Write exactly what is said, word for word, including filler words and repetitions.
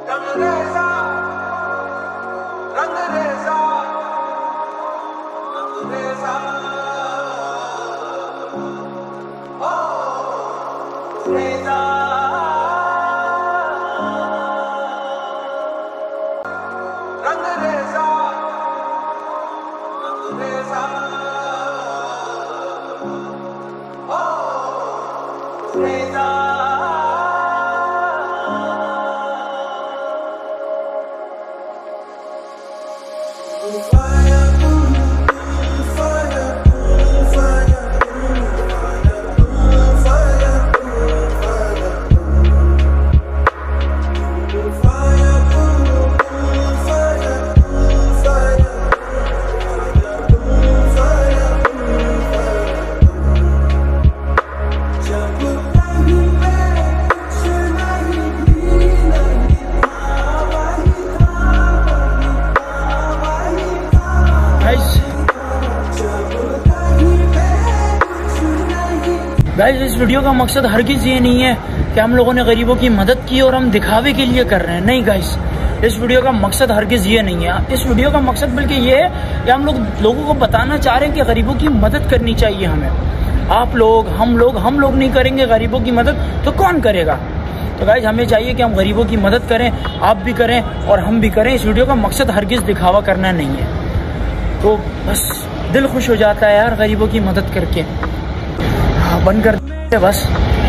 Guys, इस video का मकसद हरगिज़ ये नहीं है कि हम लोगों ने गरीबों की मदद की और हम दिखावे के लिए कर रहे हैं। नहीं गाइस, इस वीडियो का मकसद हरगिज़ ये नहीं है। इस वीडियो का मकसद बल्कि ये है कि हम लोग लोगों को बताना चाह रहे हैं कि गरीबों की मदद करनी चाहिए हमें। आप लोग, हम लोग हम लोग नहीं करेंगे गरीबों की मदद तो कौन करेगा? तो गाइस, हमें चाहिए कि हम गरीबों की मदद करें, आप भी करें और हम भी करें। इस वीडियो का मकसद हरगिज़ दिखावा करना नहीं है। तो बस दिल खुश हो जाता है यार गरीबों की मदद करके। हाँ, बंद कर दे बस।